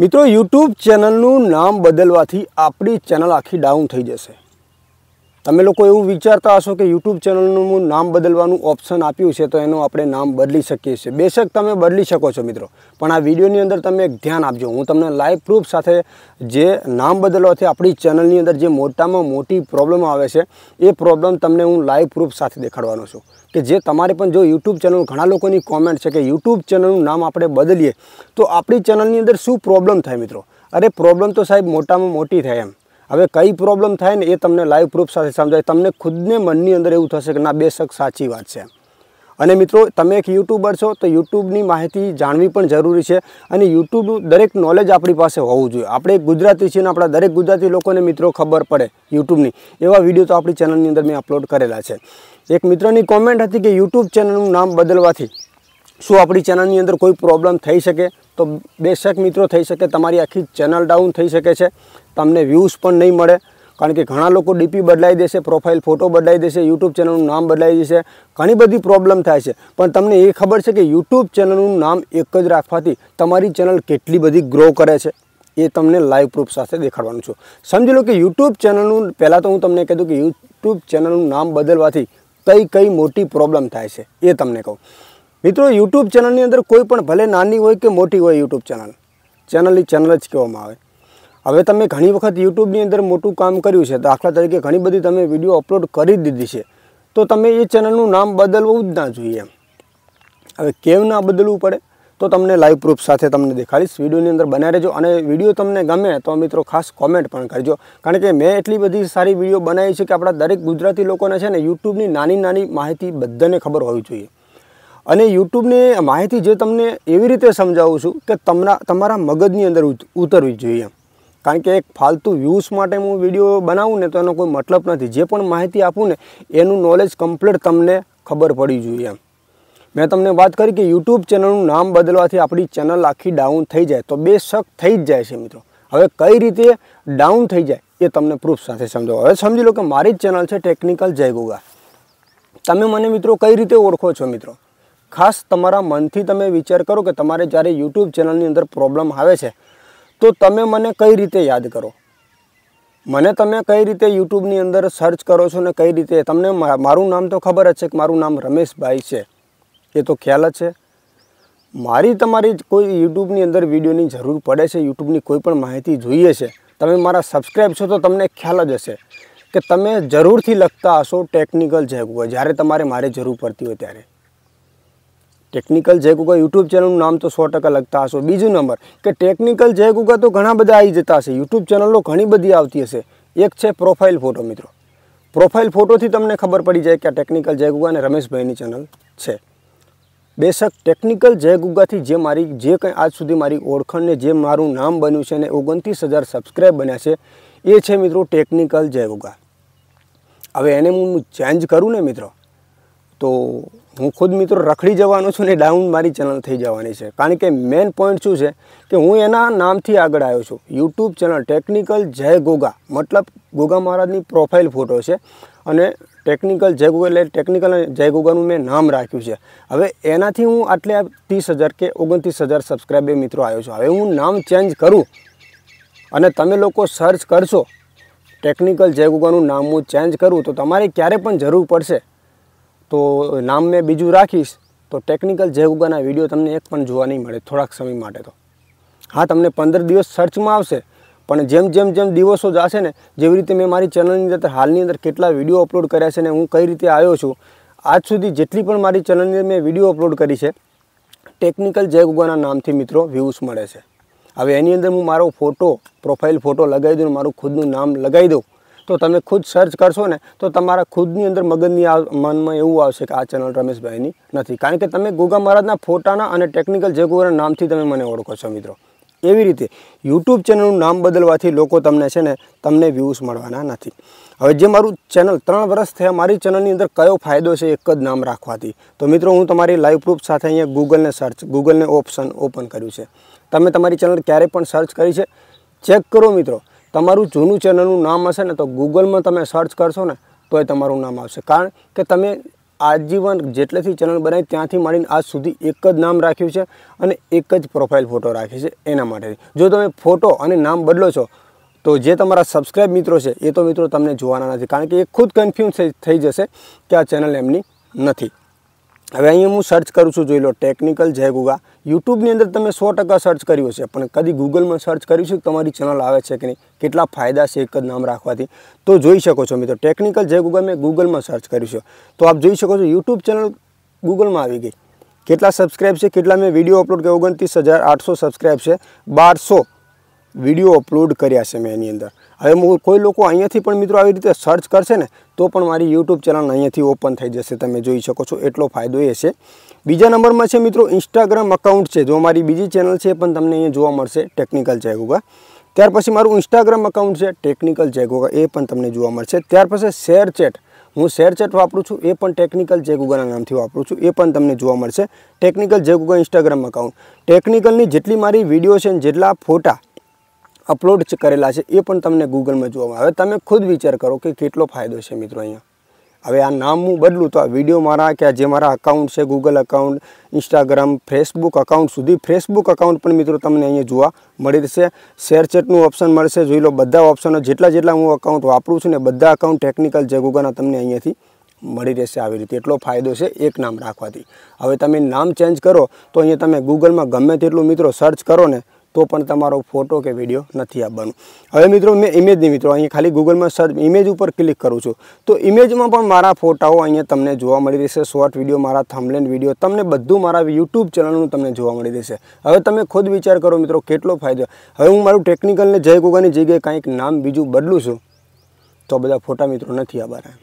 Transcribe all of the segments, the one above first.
મિત્રો YouTube ચેનલનું નામ બદલવાથી આપણી ચેનલ આખી ડાઉન થઈ જશે। તમે લોકો એવું વિચારતા હશો કે YouTube ચેનલનું નામ બદલવાનું ઓપ્શન આપ્યું છે તો એનું આપણે નામ બદલી શકીએ છીએ। બેશક તમે બદલી શકો છો મિત્રો, પણ આ વિડિયોની અંદર તમે એક ધ્યાન આપજો। હું તમને લાઈવ પ્રૂફ સાથે જે નામ બદલવાથી આપણી ચેનલની અંદર જે મોટામાં મોટી પ્રોબ્લેમ આવે છે એ પ્રોબ્લેમ તમને હું લાઈવ પ્રૂફ સાથે દેખાડવાનો છું કે જે તમારે પણ જો YouTube ચેનલ ઘણા લોકોની કોમેન્ટ છે કે YouTube ચેનલનું નામ આપણે બદલીએ તો આપણી ચેનલની અંદર શું પ્રોબ્લેમ થાય મિત્રો? અરે પ્રોબ્લેમ તો સાહેબ મોટામાં મોટી થાય એમ। હવે કઈ પ્રોબ્લેમ થાય ને એ તમને લાઈવ પ્રૂફ સાથે સમજાય। તમને ખુદને મનની અંદર એવું થશે કે ના બેશક સાચી વાત છે। અને મિત્રો તમે એક યુટ્યુબર છો તો યુટ્યુબની માહિતી જાણવી પણ જરૂરી છે અને યુટ્યુબનું દરેક નોલેજ આપણી પાસે હોવું જોઈએ। આપણે ગુજરાતી છીએ ને આપણા દરેક ગુજરાતી લોકોને મિત્રો ખબર પડે યુટ્યુબની એવા વિડીયો તો આપણી ચેનલની અંદર મેં અપલોડ કરેલા છે। એક મિત્રની કોમેન્ટ હતી કે યુટ્યુબ ચેનલનું નામ બદલવાથી શું આપણી ચેનલની અંદર કોઈ પ્રોબ્લેમ થઈ શકે? તો બેશક મિત્રો થઈ શકે। તમારી આખી ચેનલ ડાઉન થઈ શકે છે, તમને વ્યૂઝ પણ નહીં મળે, કારણ કે ઘણા લોકો ડીપી બદલાઈ દેશે, પ્રોફાઇલ ફોટો બદલાઈ દેશે, યુટ્યુબ ચેનલનું નામ બદલાઈ જશે, ઘણી બધી પ્રોબ્લેમ થાય છે। પણ તમને એ ખબર છે કે યુટ્યુબ ચેનલનું નામ એક જ રાખવાથી તમારી ચેનલ કેટલી બધી ગ્રો કરે છે એ તમને લાઈવ પ્રૂફ સાથે દેખાડવાનું છું। સમજી લો કે યુટ્યુબ ચેનલનું પહેલાં તો હું તમને કીધું કે યુટ્યુબ ચેનલનું નામ બદલવાથી કઈ મોટી પ્રોબ્લેમ થાય છે એ તમને કહું। મિત્રો યુટ્યુબ ચેનલની અંદર કોઈ પણ ભલે નાની હોય કે મોટી હોય યુટ્યુબ ચેનલની ચેનલ જ કહેવામાં આવે। હવે તમે ઘણી વખત યુટ્યુબની અંદર મોટું કામ કર્યું છે, દાખલા તરીકે ઘણી બધી તમે વિડીયો અપલોડ કરી દીધી છે, તો તમે એ ચેનલનું નામ બદલવું જ ના જોઈએ। હવે કેમ ના બદલવું પડે તો તમને લાઈવ પ્રૂફ સાથે તમને દેખાડીશ। વિડીયોની અંદર બનાવી રહેજો અને વિડીયો તમને ગમે તો મિત્રો ખાસ કોમેન્ટ પણ કરજો, કારણ કે મેં એટલી બધી સારી વિડીયો બનાવી છે કે આપણા દરેક ગુજરાતી લોકોને છે ને યુટ્યુબની નાની માહિતી બધાને ખબર હોવી જોઈએ। અને યુટ્યુબની માહિતી જે તમને એવી રીતે સમજાવું છું કે તમારા મગજની અંદર ઉતરવી જોઈએ, કારણ કે એક ફાલતુ વ્યૂઝ માટે હું વિડીયો બનાવું ને તો એનો કોઈ મતલબ નથી। જે પણ માહિતી આપું ને એનું નોલેજ કમ્પ્લીટ તમને ખબર પડી જોઈએ। મેં તમને વાત કરી કે યુટ્યુબ ચેનલનું નામ બદલવાથી આપણી ચેનલ આખી ડાઉન થઈ જાય તો બેશક થઈ જ જાય છે મિત્રો। હવે કઈ રીતે ડાઉન થઈ જાય એ તમને પ્રૂફ સાથે સમજાવો। હવે સમજી લો કે મારી જ ચેનલ છે ટેકનિકલ જય ગોગા। તમે મને મિત્રો કઈ રીતે ઓળખો છો મિત્રો? ખાસ તમારા મનથી તમે વિચાર કરો કે તમારે જ્યારે યુટ્યુબ ચેનલની અંદર પ્રોબ્લેમ આવે છે તો તમે મને કઈ રીતે યાદ કરો? મને તમે કઈ રીતે યુટ્યુબની અંદર સર્ચ કરો છો ને કઈ રીતે? તમને મારું નામ તો ખબર જ છે કે મારું નામ રમેશભાઈ છે, એ તો ખ્યાલ જ છે। મારી તમારી કોઈ યુટ્યુબની અંદર વિડીયોની જરૂર પડે છે, યુટ્યુબની કોઈ પણ માહિતી જોઈએ છે, તમે મારા સબસ્ક્રાઈબ છો તો તમને ખ્યાલ જ હશે કે તમે જરૂરથી લખતા હશો ટેકનિકલ જય ગોગા જ્યારે તમારે મારે જરૂર પડતી હોય ત્યારે। ટેકનિકલ જય ગોગા યુટ્યુબ ચેનલનું નામ તો 100% લખતા હશો। બીજું નંબર કે ટેકનિકલ જય ગોગા તો ઘણા બધા આવી જતા હશે, યુટ્યુબ ચેનલો ઘણી બધી આવતી હશે। એક છે પ્રોફાઇલ ફોટો મિત્રો, પ્રોફાઇલ ફોટોથી તમને ખબર પડી જાય કે આ ટેકનિકલ જય ગોગા અને રમેશભાઈની ચેનલ છે। બેશક ટેકનિકલ જય ગોગાથી જે કંઈ આજ સુધી મારી ઓળખાણને જે મારું નામ બન્યું છે અને 29,000 સબસ્ક્રાઈબ બન્યા છે એ છે મિત્રો ટેકનિકલ જય ગોગા। હવે એને હું ચેન્જ કરું ને મિત્રો તો હું ખુદ મિત્રો રખડી જવાનો છું ને ડાઉન મારી ચેનલ થઈ જવાની છે, કારણ કે મેઇન પોઈન્ટ શું છે કે હું એના નામથી આગળ આવ્યો છું। યુટ્યુબ ચેનલ ટેકનિકલ જય ગોગા મતલબ ગોગા મહારાજની પ્રોફાઇલ ફોટો છે અને ટેકનિકલ જય ગોગા એટલે ટેકનિકલ જય ગોગાનું મેં નામ રાખ્યું છે। હવે એનાથી હું આટલે 30,000 કે 29,000 સબસ્ક્રાઈબર મિત્રો આવ્યો છું। હવે હું નામ ચેન્જ કરું અને તમે લોકો સર્ચ કરશો ટેકનિકલ જય ગોગાનું નામ હું ચેન્જ કરું તો તમારે ક્યારે પણ જરૂર પડશે તો નામ મેં બીજું રાખીશ તો ટેકનિકલ જય ગોગાના વિડીયો તમને એક પણ જોવા નહીં મળે થોડાક સમય માટે। તો હા, તમને 15 દિવસ સર્ચમાં આવશે, પણ જેમ દિવસો જશે ને જેવી રીતે મેં મારી ચેનલની અંદર હાલની અંદર કેટલા વિડીયો અપલોડ કર્યા છે ને હું કઈ રીતે આવ્યો છું આજ સુધી જેટલી પણ મારી ચેનલની અંદર મેં વિડીયો અપલોડ કરી છે ટેકનિકલ જય ગોગાના નામથી મિત્રો વ્યૂઝ મળે છે। હવે એની અંદર હું મારો ફોટો પ્રોફાઇલ ફોટો લગાવી દઉં, મારું ખુદનું નામ લગાવી દઉં તો તમે ખુદ સર્ચ કરશો ને તો તમારા ખુદની અંદર મનમાં એવું આવશે કે આ ચેનલ રમેશભાઈની નથી, કારણ કે તમે ગોગા મહારાજના ફોટાના અને ટેકનિકલ જય ગોગાના નામથી તમે મને ઓળખો છો મિત્રો। એવી રીતે યુટ્યુબ ચેનલનું નામ બદલવાથી લોકો તમને વ્યૂઝ મળવાના નથી। હવે જે મારું ચેનલ 3 વર્ષ થયા મારી ચેનલની અંદર કયો ફાયદો છે એક જ નામ રાખવાથી? તો મિત્રો હું તમારી લાઈવ પ્રૂફ સાથે અહીંયા ગૂગલને ઓપ્શન ઓપન કર્યું છે। તમે તમારી ચેનલ ક્યારે પણ સર્ચ કરી છે ચેક કરો મિત્રો। તમારું જૂનું ચેનલનું નામ હશે ને તો ગૂગલમાં તમે સર્ચ કરશો ને તો એ તમારું નામ આવશે, કારણ કે તમે આજીવન જેટલેથી ચેનલ બનાવી ત્યાંથી માંડીને આજ સુધી એક જ નામ રાખ્યું છે અને એક જ પ્રોફાઇલ ફોટો રાખી છે એના માટે. જો તમે ફોટો અને નામ બદલો છો તો જે તમારા સબસ્ક્રાઇબ મિત્રો છે એ તો મિત્રો તમને જોવાના નથી, કારણ કે એ ખુદ કન્ફ્યુઝ થઈ જશે કે આ ચેનલ એમની નથી. હવે અહીંયા હું સર્ચ કરું છું, જોઈ લો ટેકનિકલ જય ગુગા. યુટ્યુબની અંદર તમે 100% સર્ચ કર્યું છે, પણ કદી ગૂગલમાં સર્ચ કર્યું છે કે તમારી ચેનલ આવે છે કે નહીં, કેટલા ફાયદા છે એક જ નામ રાખવાથી, તો જોઈ શકો છો મિત્રો. ટેકનિકલ જય ગુગા મેં ગૂગલમાં સર્ચ કર્યું છે, તો આપ જોઈ શકો છો યુટ્યુબ ચેનલ ગૂગલમાં આવી ગઈ. કેટલા સબસ્ક્રાઇબ છે, કેટલા મેં વિડીયો અપલોડ કર્યા, 29,800 સબસ્ક્રાઇબ છે, 1200 વિડીયો અપલોડ કર્યા છે મેં એની અંદર. હવે કોઈ લોકો અહીંયાથી પણ મિત્રો આવી રીતે સર્ચ કરશે ને તો પણ મારી યુટ્યુબ ચેનલ અહીંયાથી ઓપન થઈ જશે, તમે જોઈ શકો છો. એટલો ફાયદો એ છે. બીજા નંબરમાં છે મિત્રો ઇન્સ્ટાગ્રામ અકાઉન્ટ છે. જો મારી બીજી ચેનલ છે પણ તમને અહીંયા જોવા મળશે ટેકનિકલ જય ગુગા. ત્યાર પછી મારું ઇન્સ્ટાગ્રામ અકાઉન્ટ છે ટેકનિકલ જય ગુગા, એ પણ તમને જોવા મળશે. ત્યાર પછી શેરચેટ, હું શેરચેટ વાપરું છું, એ પણ ટેકનિકલ જય ગુગાના નામથી વાપરું છું, એ પણ તમને જોવા મળશે. ટેકનિકલ જય ગુગા ઇન્સ્ટાગ્રામ અકાઉન્ટ. ટેકનિકલની જેટલી મારી વિડીયો છે ને જેટલા ફોટા અપલોડ કરેલા છે એ પણ તમને ગૂગલમાં જોવા મળે. હવે તમે ખુદ વિચાર કરો કે કેટલો ફાયદો છે મિત્રો અહીંયા. હવે આ નામ હું બદલું તો આ વિડીયો મારા કે જે મારા અકાઉન્ટ છે Google account, Instagram, Facebook account સુધી, ફેસબુક અકાઉન્ટ પણ મિત્રો તમને અહીંયા જોવા મળી રહેશે. શેરચેટનું ઓપ્શન મળશે, જોઈ લો. બધા ઓપ્શનો જેટલા હું અકાઉન્ટ વાપરું છું ને બધા અકાઉન્ટ ટેકનિકલ જય ગુગાના તમને અહીંયાથી મળી રહેશે આવી રીતે. એટલો ફાયદો છે એક નામ રાખવાથી. હવે તમે નામ ચેન્જ કરો તો અહીંયા તમે ગૂગલમાં ગમે તેટલું મિત્રો સર્ચ કરો ને તો પણ તમારો ફોટો કે વિડીયો નથી આવવાનું. હવે મિત્રો મેં ઇમેજની મિત્રો અહીંયા ખાલી ગૂગલમાં સર્ચ ઇમેજ ઉપર ક્લિક કરું છું તો ઇમેજમાં પણ મારા ફોટાઓ અહીંયા તમને જોવા મળી રહેશે. શોર્ટ વિડીયો, મારા થંબનેલ વિડીયો, તમને બધું મારા યુટ્યુબ ચેનલનું તમને જોવા મળી રહેશે. હવે તમે ખુદ વિચાર કરો મિત્રો કેટલો ફાયદો. હવે હું મારું ટેકનિકલને જય ગુગાની જગ્યાએ કાંઈક નામ બીજું બદલું છું તો બધા ફોટા મિત્રો નથી આવવાના,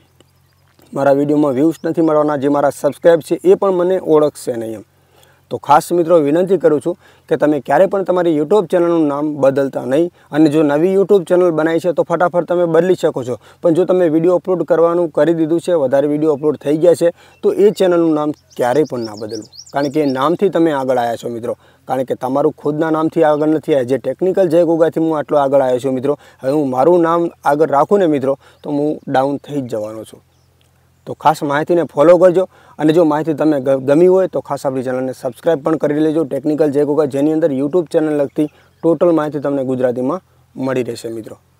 મારા વિડીયોમાં વ્યૂઝ નથી મળવાના, જે મારા સબસ્ક્રાઈબ છે એ પણ મને ઓળખશે નહીં એમ. તો ખાસ મિત્રો વિનંતી કરું છું કે તમે ક્યારે પણ તમારી યુટ્યુબ ચેનલનું નામ બદલતા નહીં. અને જો નવી યુટ્યુબ ચેનલ બનાવી છે તો ફટાફટ તમે બદલી શકો છો, પણ જો તમે વિડીયો અપલોડ કરવાનું કરી દીધું છે, વધારે વિડીયો અપલોડ થઈ ગયા છે તો એ ચેનલનું નામ ક્યારેય પણ ના બદલવું, કારણ કે એ નામથી તમે આગળ આવ્યા છો મિત્રો. કારણ કે તમારું ખુદના નામથી આગળ નથી આવ્યા. જે ટેકનિકલ જય ગુગાથી હું આટલો આગળ આવ્યો છું મિત્રો, હવે હું મારું નામ આગળ રાખું ને મિત્રો તો હું ડાઉન થઈ જ જવાનો છું. તો ખાસ માહિતીને ફોલો કરજો, અને જો માહિતી તમને ગમી હોય તો ખાસ આપણી ચેનલને સબસ્ક્રાઈબ પણ કરી લેજો. ટેકનિકલ જય ગુગા, જેની અંદર યુટ્યુબ ચેનલ લગતી ટોટલ માહિતી તમને ગુજરાતીમાં મળી રહેશે મિત્રો.